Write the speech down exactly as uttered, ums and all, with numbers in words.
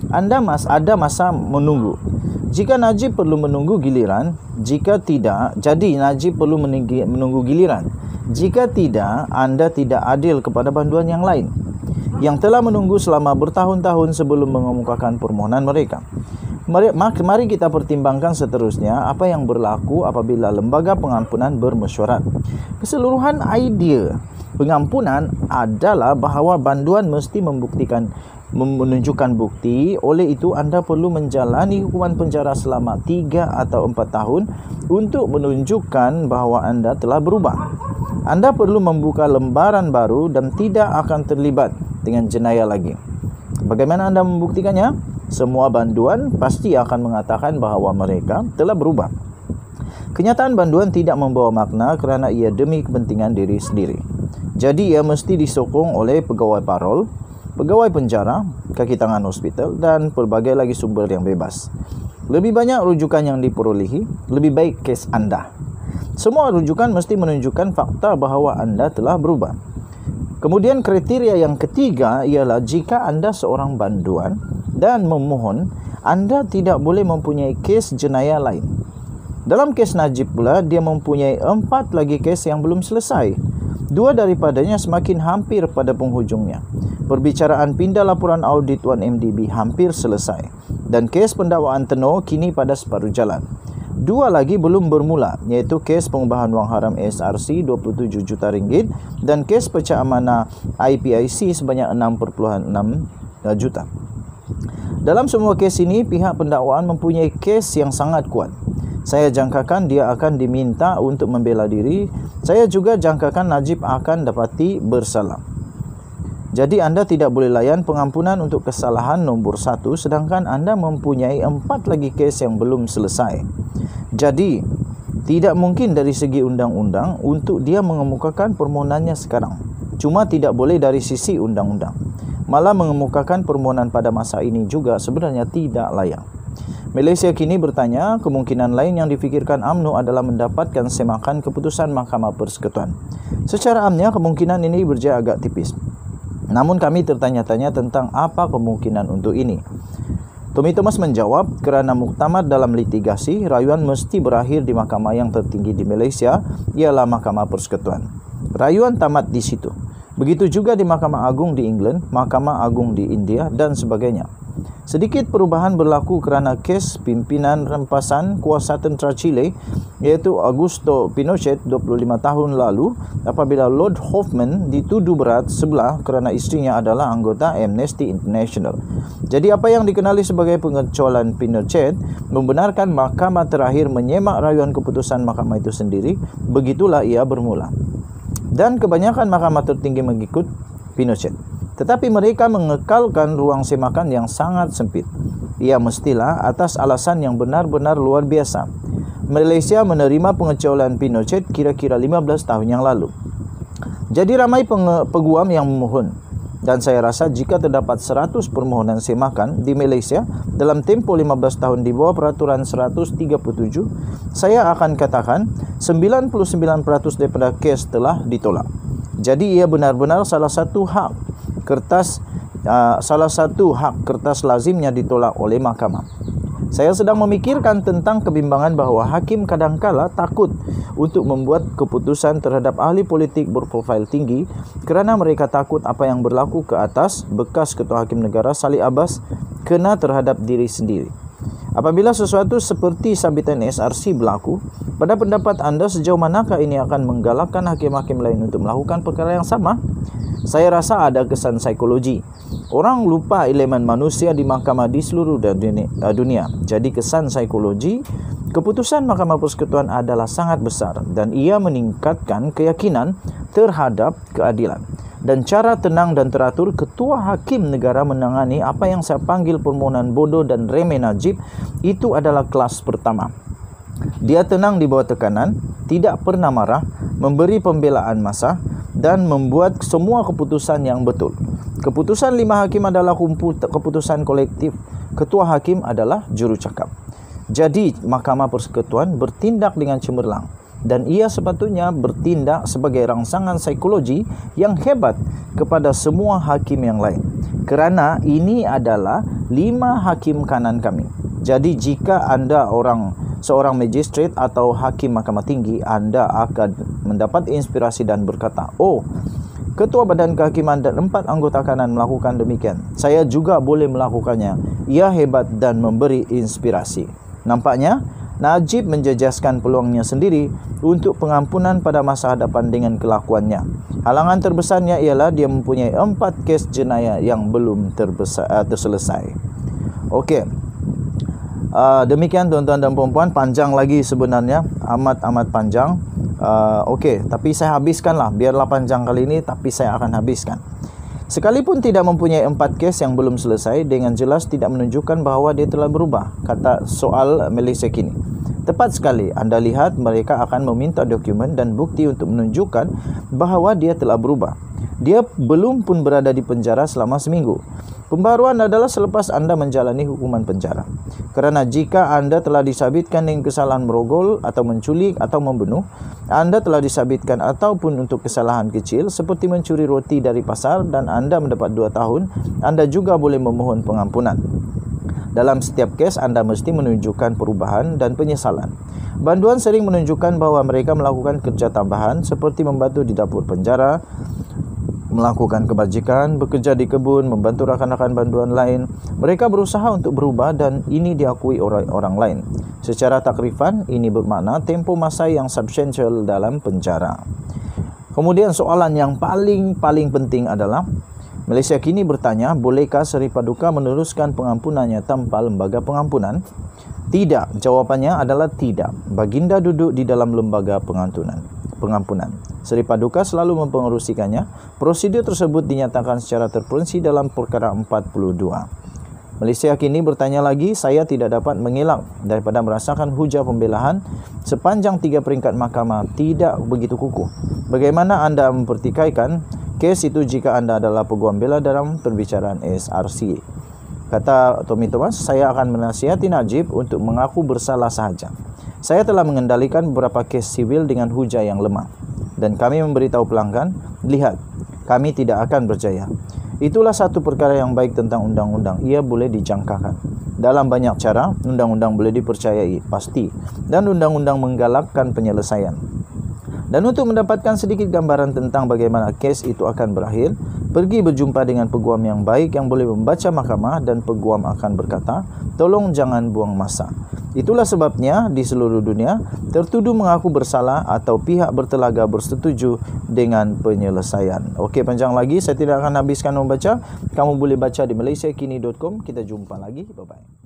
Anda mas ada masa menunggu. Jika Najib perlu menunggu giliran, jika tidak, jadi Najib perlu menunggu, menunggu giliran. Jika tidak, anda tidak adil kepada banduan yang lain yang telah menunggu selama bertahun-tahun sebelum mengemukakan permohonan mereka. Mari, mari kita pertimbangkan seterusnya apa yang berlaku apabila lembaga pengampunan bermesyuarat. Keseluruhan idea pengampunan adalah bahawa banduan mesti membuktikan menunjukkan bukti. Oleh itu anda perlu menjalani hukuman penjara selama tiga atau empat tahun untuk menunjukkan bahawa anda telah berubah. Anda perlu membuka lembaran baru dan tidak akan terlibat dengan jenayah lagi. Bagaimana anda membuktikannya? Semua banduan pasti akan mengatakan bahawa mereka telah berubah. Kenyataan banduan tidak membawa makna kerana ia demi kepentingan diri sendiri. Jadi ia mesti disokong oleh pegawai parol, pegawai penjara, kaki tangan hospital dan pelbagai lagi sumber yang bebas. Lebih banyak rujukan yang diperolehi, lebih baik kes anda. Semua rujukan mesti menunjukkan fakta bahawa anda telah berubah. Kemudian kriteria yang ketiga ialah jika anda seorang banduan dan memohon, anda tidak boleh mempunyai kes jenayah lain. Dalam kes Najib pula, dia mempunyai empat lagi kes yang belum selesai. Dua daripadanya semakin hampir pada penghujungnya. Perbicaraan pindah laporan audit satu M D B hampir selesai. Dan kes pendakwaan tenor kini pada separuh jalan. Dua lagi belum bermula, iaitu kes pengubahan wang haram S R C dua puluh tujuh juta ringgit dan kes pecah amanah I P I C sebanyak enam perpuluhan enam juta. Dalam semua kes ini, pihak pendakwaan mempunyai kes yang sangat kuat. Saya jangkakan dia akan diminta untuk membela diri. Saya juga jangkakan Najib akan dapati bersalah. Jadi anda tidak boleh layan pengampunan untuk kesalahan nombor satu sedangkan anda mempunyai empat lagi kes yang belum selesai. Jadi tidak mungkin dari segi undang-undang untuk dia mengemukakan permohonannya sekarang. Cuma tidak boleh dari sisi undang-undang. Malah mengemukakan permohonan pada masa ini juga sebenarnya tidak layak. Malaysia kini bertanya, kemungkinan lain yang difikirkan U M N O adalah mendapatkan semakan keputusan Mahkamah Persekutuan. Secara amnya kemungkinan ini berjaya agak tipis. Namun kami tertanya-tanya tentang apa kemungkinan untuk ini. Tommy Thomas menjawab, kerana muktamad dalam litigasi, rayuan mesti berakhir di mahkamah yang tertinggi di Malaysia, ialah Mahkamah Persekutuan. Rayuan tamat di situ. Begitu juga di Mahkamah Agung di England, Mahkamah Agung di India dan sebagainya. Sedikit perubahan berlaku kerana kes pimpinan rempasan kuasa tentera Chile iaitu Augusto Pinochet dua puluh lima tahun lalu apabila Lord Hoffman dituduh berat sebelah kerana isterinya adalah anggota Amnesty International. Jadi apa yang dikenali sebagai pengecualian Pinochet membenarkan mahkamah terakhir menyemak rayuan keputusan mahkamah itu sendiri. Begitulah ia bermula. Dan kebanyakan mahkamah tertinggi mengikut Pinochet. Tetapi mereka mengekalkan ruang semakan yang sangat sempit. Ia mestilah atas alasan yang benar-benar luar biasa. Malaysia menerima pengecualian Pinochet kira-kira lima belas tahun yang lalu. Jadi ramai peguam yang memohon. Dan saya rasa jika terdapat seratus permohonan semakan di Malaysia dalam tempoh lima belas tahun di bawah peraturan seratus tiga puluh tujuh, saya akan katakan sembilan puluh sembilan peratus daripada kes telah ditolak. Jadi ia benar-benar salah satu hak kertas uh, salah satu hak kertas lazimnya ditolak oleh mahkamah. Saya sedang memikirkan tentang kebimbangan bahawa hakim kadangkala takut untuk membuat keputusan terhadap ahli politik berprofil tinggi kerana mereka takut apa yang berlaku ke atas bekas Ketua Hakim Negara Saleh Abbas kena terhadap diri sendiri. Apabila sesuatu seperti sabitan S R C berlaku, pada pendapat anda sejauh manakah ini akan menggalakkan hakim-hakim lain untuk melakukan perkara yang sama? Saya rasa ada kesan psikologi. Orang lupa elemen manusia di mahkamah di seluruh dunia. Jadi kesan psikologi, keputusan Mahkamah Persekutuan adalah sangat besar dan ia meningkatkan keyakinan terhadap keadilan. Dan cara tenang dan teratur Ketua Hakim Negara menangani apa yang saya panggil permohonan bodoh dan remeh Najib itu adalah kelas pertama. Dia tenang di bawah tekanan, tidak pernah marah, memberi pembelaan masa dan membuat semua keputusan yang betul. Keputusan lima hakim adalah keputusan kolektif. Ketua Hakim adalah jurucakap. Jadi Mahkamah Persekutuan bertindak dengan cemerlang. dan ia sepatutnya bertindak sebagai rangsangan psikologi yang hebat kepada semua hakim yang lain. Kerana ini adalah lima hakim kanan kami. Jadi jika anda orang seorang magistrate atau hakim mahkamah tinggi, anda akan mendapat inspirasi dan berkata, oh, Ketua Badan Kehakiman dan empat anggota kanan melakukan demikian. Saya juga boleh melakukannya. Ia hebat dan memberi inspirasi. Nampaknya, Najib menjejaskan peluangnya sendiri untuk pengampunan pada masa hadapan dengan kelakuannya. Halangan terbesarnya ialah dia mempunyai empat kes jenayah yang belum terbesar, uh, terselesai. Okey. Uh, demikian tuan-tuan dan puan-puan, panjang lagi sebenarnya, amat-amat panjang. Uh, Okey, tapi saya habiskanlah, biarlah panjang kali ini, tapi saya akan habiskan. Sekalipun tidak mempunyai empat kes yang belum selesai, dengan jelas tidak menunjukkan bahawa dia telah berubah. Kata soal Malaysia kini. Tepat sekali, anda lihat mereka akan meminta dokumen dan bukti untuk menunjukkan bahawa dia telah berubah. Dia belum pun berada di penjara selama seminggu. Pembaruan adalah selepas anda menjalani hukuman penjara. Kerana jika anda telah disabitkan dengan kesalahan merogol atau menculik atau membunuh, anda telah disabitkan ataupun untuk kesalahan kecil seperti mencuri roti dari pasar dan anda mendapat dua tahun, anda juga boleh memohon pengampunan. Dalam setiap kes, anda mesti menunjukkan perubahan dan penyesalan. Banduan sering menunjukkan bahawa mereka melakukan kerja tambahan seperti membantu di dapur penjara, melakukan kebajikan, bekerja di kebun, membantu rakan-rakan banduan lain. Mereka berusaha untuk berubah dan ini diakui orang, orang lain. Secara takrifan, ini bermakna tempoh masa yang substansial dalam penjara. Kemudian soalan yang paling-paling penting adalah, Malaysia kini bertanya, bolehkah Seri Paduka meneruskan pengampunannya tanpa lembaga pengampunan? Tidak. Jawapannya adalah tidak. Baginda duduk di dalam lembaga pengampunan. pengampunan. Seri Paduka selalu mempengerusikannya. Prosedur tersebut dinyatakan secara terperinci dalam perkara empat puluh dua. Malaysia kini bertanya lagi, saya tidak dapat mengelak daripada merasakan hujah pembelaan sepanjang tiga peringkat mahkamah tidak begitu kukuh. Bagaimana anda mempertikaikan kes itu jika anda adalah peguam bela dalam perbicaraan S R C? Kata Tommy Thomas, saya akan menasihati Najib untuk mengaku bersalah sahaja. Saya telah mengendalikan beberapa kes sivil dengan hujah yang lemah. Dan kami memberitahu pelanggan, lihat, kami tidak akan berjaya. Itulah satu perkara yang baik tentang undang-undang. Ia boleh dijangkakan. Dalam banyak cara, undang-undang boleh dipercayai, pasti. Dan undang-undang menggalakkan penyelesaian. Dan untuk mendapatkan sedikit gambaran tentang bagaimana kes itu akan berakhir, pergi berjumpa dengan peguam yang baik yang boleh membaca mahkamah dan peguam akan berkata, tolong jangan buang masa. Itulah sebabnya di seluruh dunia, tertuduh mengaku bersalah atau pihak bertelaga bersetuju dengan penyelesaian. Okey, panjang lagi, saya tidak akan habiskan membaca. Kamu boleh baca di malaysia kini dot com. Kita jumpa lagi. Bye-bye.